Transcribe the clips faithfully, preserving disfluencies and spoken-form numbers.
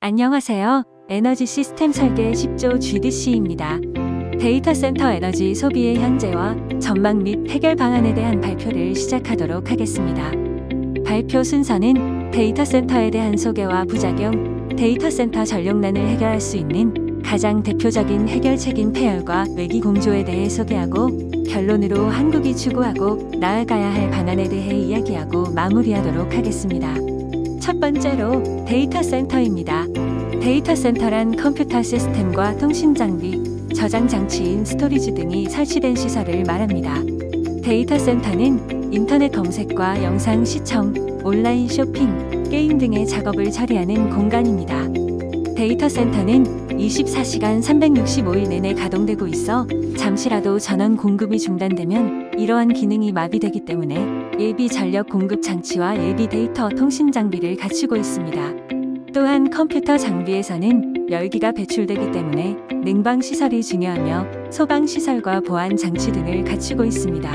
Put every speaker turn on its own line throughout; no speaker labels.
안녕하세요. 에너지 시스템 설계 십조 지디씨입니다. 데이터 센터 에너지 소비의 현재와 전망 및 해결 방안에 대한 발표를 시작하도록 하겠습니다. 발표 순서는 데이터 센터에 대한 소개와 부작용, 데이터 센터 전력난을 해결할 수 있는 가장 대표적인 해결책인 폐열과 외기 공조에 대해 소개하고, 결론으로 한국이 추구하고 나아가야 할 방안에 대해 이야기하고 마무리하도록 하겠습니다. 첫 번째로 데이터 센터입니다. 데이터 센터란 컴퓨터 시스템과 통신 장비, 저장 장치인 스토리지 등이 설치된 시설을 말합니다. 데이터 센터는 인터넷 검색과 영상 시청, 온라인 쇼핑, 게임 등의 작업을 처리하는 공간입니다. 데이터 센터는 이십사 시간 삼백육십오 일 내내 가동되고 있어 잠시라도 전원 공급이 중단되면 이러한 기능이 마비되기 때문에 예비 전력 공급 장치와 예비 데이터 통신 장비를 갖추고 있습니다. 또한 컴퓨터 장비에서는 열기가 배출되기 때문에 냉방 시설이 중요하며 소방 시설과 보안 장치 등을 갖추고 있습니다.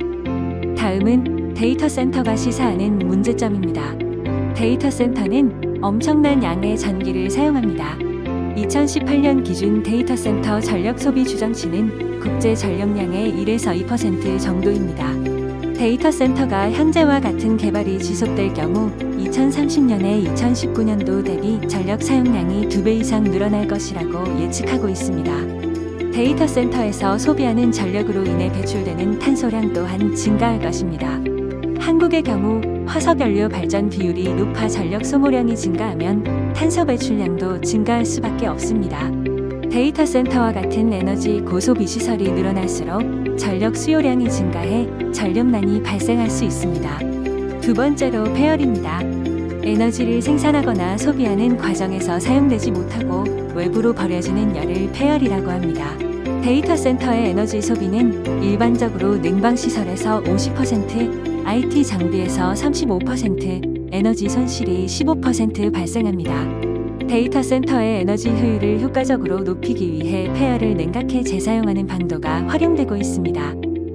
다음은 데이터 센터가 시사하는 문제점입니다. 데이터 센터는 엄청난 양의 전기를 사용합니다. 이천십팔 년 기준 데이터 센터 전력 소비 추정치는 국제 전력량의 일에서 이 퍼센트 정도입니다. 데이터 센터가 현재와 같은 개발이 지속될 경우 이천삼십 년에 이천십구 년도 대비 전력 사용량이 두 배 이상 늘어날 것이라고 예측하고 있습니다. 데이터 센터에서 소비하는 전력으로 인해 배출되는 탄소량 또한 증가할 것입니다. 한국의 경우 화석연료 발전 비율이 높아 전력 소모량이 증가하면 탄소 배출량도 증가할 수밖에 없습니다. 데이터 센터와 같은 에너지 고소비 시설이 늘어날수록 전력 수요량이 증가해 전력난이 발생할 수 있습니다. 두 번째로 폐열입니다. 에너지를 생산하거나 소비하는 과정에서 사용되지 못하고 외부로 버려지는 열을 폐열이라고 합니다. 데이터 센터의 에너지 소비는 일반적으로 냉방 시설에서 오십 퍼센트, 아이티 장비에서 삼십오 퍼센트, 에너지 손실이 십오 퍼센트 발생합니다. 데이터 센터의 에너지 효율을 효과적으로 높이기 위해 폐열을 냉각해 재사용하는 방도가 활용되고 있습니다.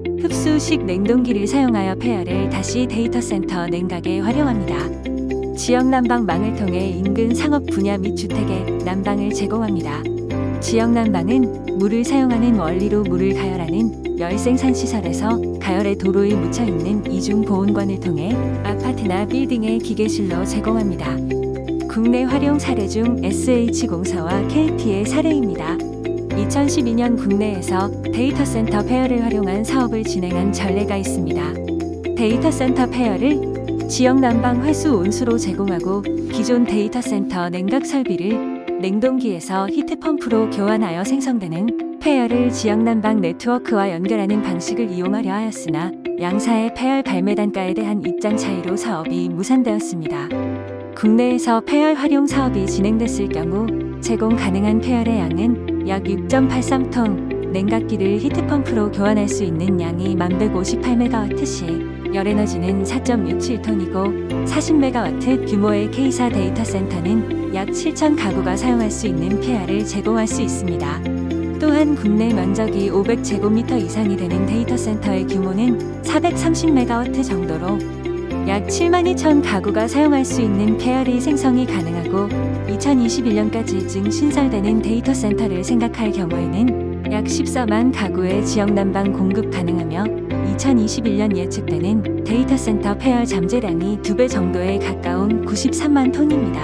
흡수식 냉동기를 사용하여 폐열을 다시 데이터 센터 냉각에 활용합니다. 지역 난방망을 통해 인근 상업 분야 및 주택에 난방을 제공합니다. 지역 난방은 물을 사용하는 원리로 물을 가열하는 열생산 시설에서 가열의 도로에 묻혀 있는 이중 보온관을 통해 아파트나 빌딩의 기계실로 제공합니다. 국내 활용 사례 중 에스에이치공사와 케이티의 사례입니다. 이천십이 년 국내에서 데이터 센터 폐열을 활용한 사업을 진행한 전례가 있습니다. 데이터 센터 폐열을 지역 난방 회수 온수로 제공하고 기존 데이터 센터 냉각 설비를 냉동기에서 히트펌프로 교환하여 생성되는 폐열을 지역 난방 네트워크와 연결하는 방식을 이용하려 하였으나 양사의 폐열 발매 단가에 대한 입장 차이로 사업이 무산되었습니다. 국내에서 폐열 활용 사업이 진행됐을 경우 제공 가능한 폐열의 양은 약 육 점 팔삼 톤, 냉각기를 히트펌프로 교환할 수 있는 양이 만 백오십팔 메가와트 시 열에너지는 사 점 육칠 톤이고 사십 메가와트 규모의 K사 데이터 센터는 약 칠천 가구가 사용할 수 있는 폐열을 제공할 수 있습니다. 또한 국내 면적이 오백 제곱미터 이상이 되는 데이터 센터의 규모는 사백삼십 메가와트 정도로 약 칠만 이천 가구가 사용할 수 있는 폐열이 생성이 가능하고 이천이십일 년까지 중 신설되는 데이터 센터를 생각할 경우에는 약 십사만 가구의 지역 난방 공급 가능하며 이천이십일 년 예측되는 데이터 센터 폐열 잠재량이 두 배 정도에 가까운 구십삼만 톤입니다.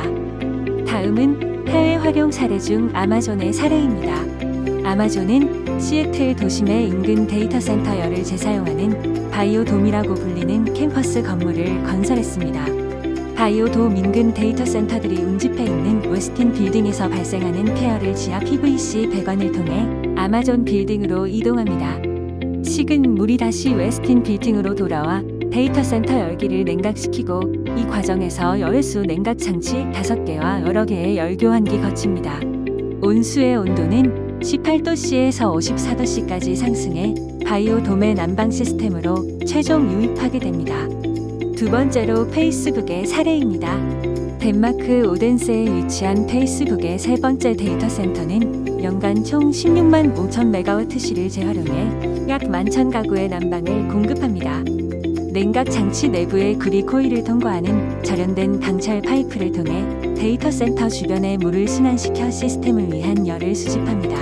다음은 해외 활용 사례 중 아마존의 사례입니다. 아마존은 시애틀 도심의 인근 데이터 센터 열을 재사용하는 바이오돔이라고 불리는 캠퍼스 건물을 건설했습니다. 바이오돔 인근 데이터 센터들이 운집해 있는 웨스틴 빌딩에서 발생하는 폐열을 지하 피브이씨 배관을 통해 아마존 빌딩으로 이동합니다. 식은 물이 다시 웨스틴 빌딩으로 돌아와 데이터 센터 열기를 냉각시키고 이 과정에서 열수 냉각 장치 다섯 개와 여러 개의 열 교환기 거칩니다. 온수의 온도는 십팔 도씨에서 오십사 도씨까지 상승해 바이오돔의 난방 시스템으로 최종 유입하게 됩니다. 두 번째로 페이스북의 사례입니다. 덴마크 오덴세에 위치한 페이스북의 세 번째 데이터 센터는 연간 총 십육만 오천 메가와트 시를 재활용해 약 만 천 가구의 난방을 공급합니다. 냉각 장치 내부의 구리 코일을 통과하는 절연된 강철 파이프를 통해 데이터 센터 주변의 물을 순환시켜 시스템을 위한 열을 수집합니다.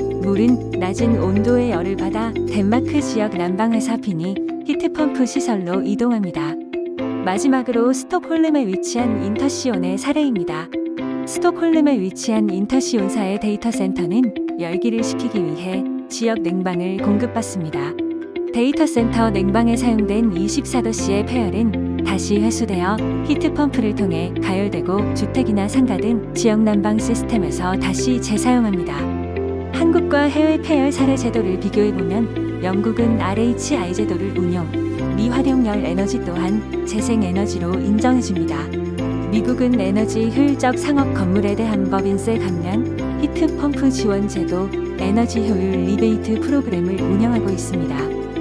물은 낮은 온도의 열을 받아 덴마크 지역 난방회사 비니 히트펌프 시설로 이동합니다. 마지막으로 스톡홀름에 위치한 인터시온의 사례입니다. 스톡홀름에 위치한 인터시온사의 데이터 센터는 열기를 식히기 위해 지역 냉방을 공급받습니다. 데이터 센터 냉방에 사용된 이십사 도씨의 폐열은 다시 회수되어 히트펌프를 통해 가열되고 주택이나 상가 등 지역 난방 시스템에서 다시 재사용합니다. 한국과 해외 폐열 사례 제도를 비교해보면 영국은 알에이치아이 제도를 운용, 미활용열 에너지 또한 재생에너지로 인정해줍니다. 미국은 에너지 효율적 상업 건물에 대한 법인세 감면, 히트펌프 지원 제도, 에너지 효율 리베이트 프로그램을 운영하고 있습니다.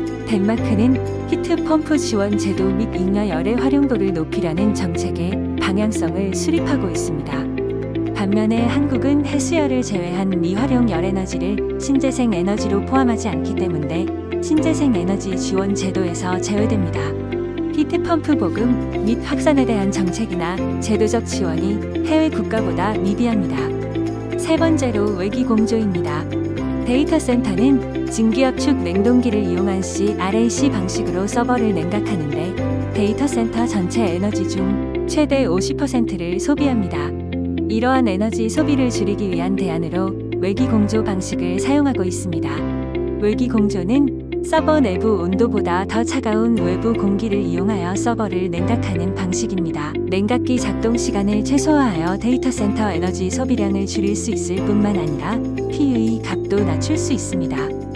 덴마크는 히트펌프 지원 제도 및 잉여 열의 활용도를 높이려는 정책의 방향성을 수립하고 있습니다. 반면에 한국은 해수열을 제외한 미활용 열에너지를 신재생 에너지로 포함하지 않기 때문에 신재생 에너지 지원 제도에서 제외됩니다. 히트펌프 보급 및 확산에 대한 정책이나 제도적 지원이 해외 국가보다 미비합니다. 세 번째로 외기 공조입니다. 데이터 센터는 증기압축 냉동기를 이용한 씨 알 에이 씨 방식으로 서버를 냉각하는데 데이터 센터 전체 에너지 중 최대 오십 퍼센트를 소비합니다. 이러한 에너지 소비를 줄이기 위한 대안으로 외기 공조 방식을 사용하고 있습니다. 외기 공조는 서버 내부 온도보다 더 차가운 외부 공기를 이용하여 서버를 냉각하는 방식입니다. 냉각기 작동 시간을 최소화하여 데이터 센터 에너지 소비량을 줄일 수 있을 뿐만 아니라 피유이 값도 낮출 수 있습니다.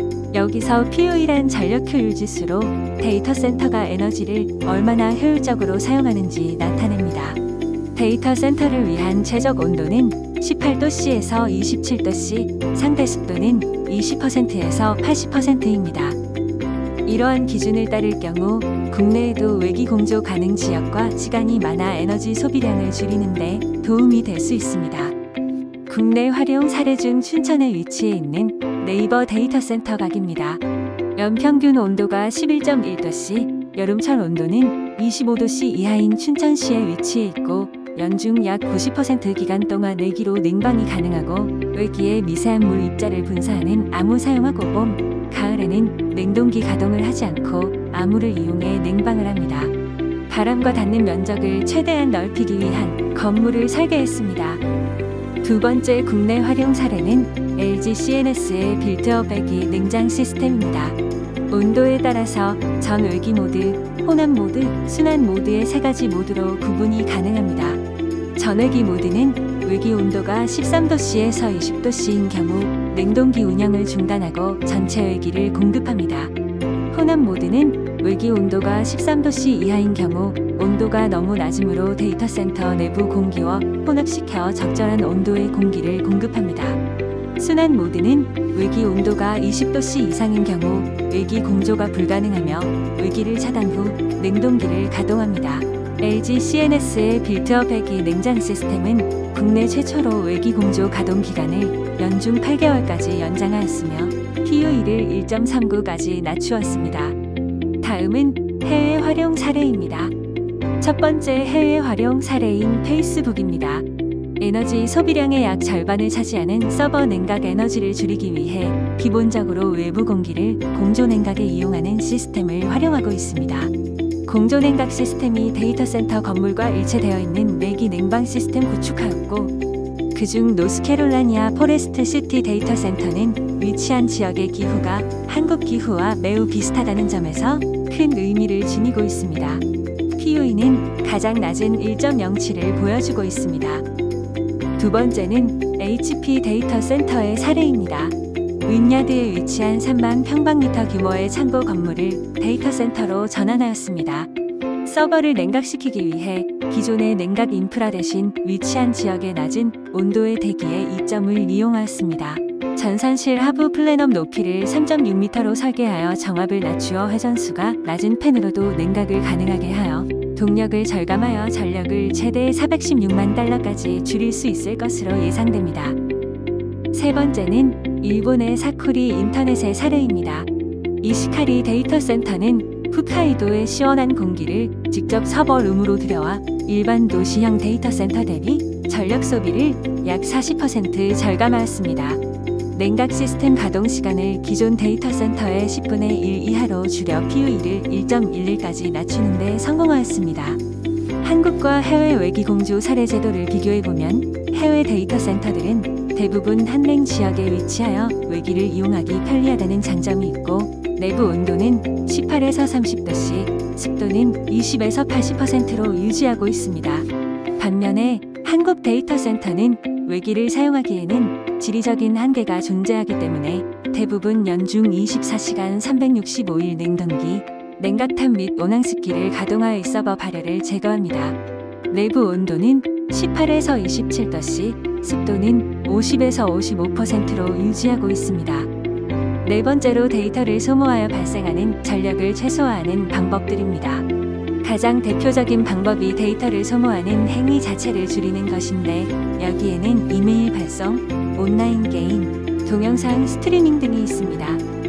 여기서 피유이란 전력 효율 지수로 데이터 센터가 에너지를 얼마나 효율적으로 사용하는지 나타냅니다. 데이터 센터를 위한 최적 온도는 십팔 도씨에서 이십칠 도씨, 상대 습도는 이십 퍼센트에서 팔십 퍼센트입니다. 이러한 기준을 따를 경우 국내에도 외기 공조 가능 지역과 시간이 많아 에너지 소비량을 줄이는데 도움이 될 수 있습니다. 국내 활용 사례 중 춘천에 위치해 있는 네이버 데이터 센터 각입니다. 연평균 온도가 십일 점 일 도씨, 여름철 온도는 이십오 도씨 이하인 춘천시에 위치해 있고 연중 약 구십 퍼센트 기간 동안 내기로 냉방이 가능하고 외기에 미세한 물 입자를 분사하는 암호 사용하고 봄, 가을에는 냉동기 가동을 하지 않고 암호를 이용해 냉방을 합니다. 바람과 닿는 면적을 최대한 넓히기 위한 건물을 설계했습니다. 두 번째 국내 활용 사례는 엘지 씨엔에스의 빌트업 배기 냉장 시스템입니다. 온도에 따라서 전외기 모드, 혼합 모드, 순환 모드의 세 가지 모드로 구분이 가능합니다. 전외기 모드는 외기 온도가 십삼 도씨에서 이십 도씨인 경우 냉동기 운영을 중단하고 전체 외기를 공급합니다. 혼합 모드는 외기 온도가 십삼 도씨 이하인 경우 온도가 너무 낮으므로 데이터 센터 내부 공기와 혼합시켜 적절한 온도의 공기를 공급합니다. 순환 모드는 외기 온도가 이십 도씨 이상인 경우 외기 공조가 불가능하며 외기를 차단 후 냉동기를 가동합니다. 엘지 씨엔에스의 빌트업 배기 냉장 시스템은 국내 최초로 외기 공조 가동 기간을 연중 팔 개월까지 연장하였으며 피유이를 일 점 삼구까지 낮추었습니다. 다음은 해외 활용 사례입니다. 첫 번째 해외 활용 사례인 페이스북입니다. 에너지 소비량의 약 절반을 차지하는 서버 냉각 에너지를 줄이기 위해 기본적으로 외부 공기를 공조 냉각에 이용하는 시스템을 활용하고 있습니다. 공조 냉각 시스템이 데이터 센터 건물과 일체되어 있는 내기 냉방 시스템 구축하였고 그중 노스캐롤라이나 포레스트 시티 데이터 센터는 위치한 지역의 기후가 한국 기후와 매우 비슷하다는 점에서 큰 의미를 지니고 있습니다. 피유이는 가장 낮은 일 점 영칠을 보여주고 있습니다. 두 번째는 에이치피 데이터 센터의 사례입니다. 윈야드에 위치한 삼만 평방미터 규모의 창고 건물을 데이터 센터로 전환하였습니다. 서버를 냉각시키기 위해 기존의 냉각 인프라 대신 위치한 지역의 낮은 온도의 대기의 이점을 이용하였습니다. 전산실 하부 플랜업 높이를 삼 점 육 미터로 설계하여 정압을 낮추어 회전수가 낮은 팬으로도 냉각을 가능하게 하여 동력을 절감하여 전력을 최대 사백십육만 달러까지 줄일 수 있을 것으로 예상됩니다. 세 번째는 일본의 사쿠리 인터넷의 사례입니다. 이시카리 데이터 센터는 홋카이도의 시원한 공기를 직접 서버룸으로 들여와 일반 도시형 데이터 센터 대비 전력 소비를 약 사십 퍼센트 절감하였습니다. 냉각 시스템 가동 시간을 기존 데이터 센터의 십분의 일 이하로 줄여 피유이를 일 점 일일까지 낮추는 데 성공하였습니다. 한국과 해외 외기 공조 사례 제도를 비교해보면 해외 데이터 센터들은 대부분 한랭 지역에 위치하여 외기를 이용하기 편리하다는 장점이 있고, 내부 온도는 십팔에서 삼십 도씨, 습도는 이십에서 팔십 퍼센트로 유지하고 있습니다. 반면에 한국 데이터 센터는 외기를 사용하기에는 지리적인 한계가 존재하기 때문에 대부분 연중 이십사 시간 삼백육십오일 냉동기, 냉각탑 및 온항습기를 가동하여 서버 발열을 제거합니다. 내부 온도는 십팔에서 이십칠 도씨, 습도는 오십에서 오십오 퍼센트로 유지하고 있습니다. 네 번째로 데이터를 소모하여 발생하는 전력을 최소화하는 방법들입니다. 가장 대표적인 방법이 데이터를 소모하는 행위 자체를 줄이는 것인데, 여기에는 이메일 발송, 온라인 게임, 동영상 스트리밍 등이 있습니다.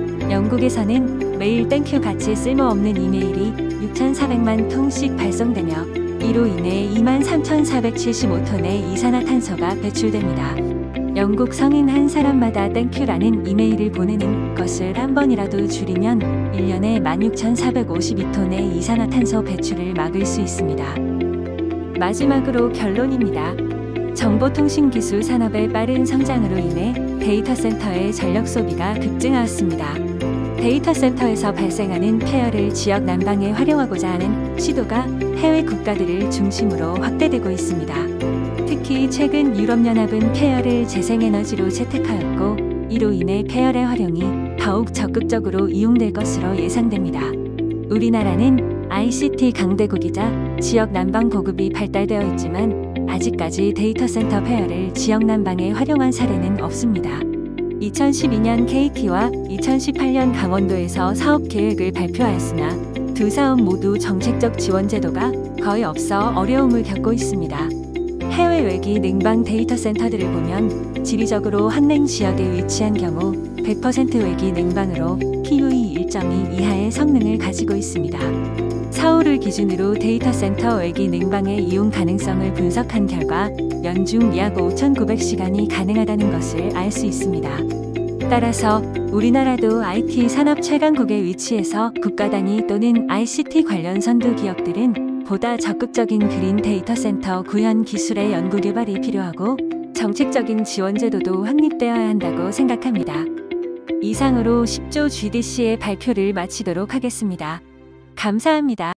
영국에서는 매일 땡큐 같이 쓸모없는 이메일이 육천사백만 통씩 발송되며 이로 인해 이만 삼천사백칠십오 톤의 이산화탄소가 배출됩니다. 영국 성인 한 사람마다 땡큐라는 이메일을 보내는 것을 한 번이라도 줄이면 일 년에 만 육천사백오십이 톤의 이산화탄소 배출을 막을 수 있습니다. 마지막으로 결론입니다. 정보통신기술 산업의 빠른 성장으로 인해 데이터 센터의 전력 소비가 급증하였습니다. 데이터 센터에서 발생하는 폐열을 지역 난방에 활용하고자 하는 시도가 해외 국가들을 중심으로 확대되고 있습니다. 특히 최근 유럽연합은 폐열을 재생에너지로 채택하였고, 이로 인해 폐열의 활용이 더욱 적극적으로 이용될 것으로 예상됩니다. 우리나라는 아이씨티 강대국이자 지역 난방 보급이 발달되어 있지만 아직까지 데이터 센터 폐열을 지역 난방에 활용한 사례는 없습니다. 이천십이 년 케이티와 이천십팔 년 강원도에서 사업 계획을 발표하였으나 두 사업 모두 정책적 지원 제도가 거의 없어 어려움을 겪고 있습니다. 해외 외기 냉방 데이터 센터들을 보면 지리적으로 한랭 지역에 위치한 경우 백 퍼센트 외기 냉방으로 피유이 일 점 이 이하의 성능을 가지고 있습니다. 서울을 기준으로 데이터 센터 외기 냉방의 이용 가능성을 분석한 결과 연중 약 오천구백 시간이 가능하다는 것을 알 수 있습니다. 따라서 우리나라도 아이티 산업 최강국에 위치해서 국가 단위 또는 아이씨티 관련 선도 기업들은 보다 적극적인 그린 데이터 센터 구현 기술의 연구 개발이 필요하고 정책적인 지원 제도도 확립되어야 한다고 생각합니다. 이상으로 십조 지디씨의 발표를 마치도록 하겠습니다. 감사합니다.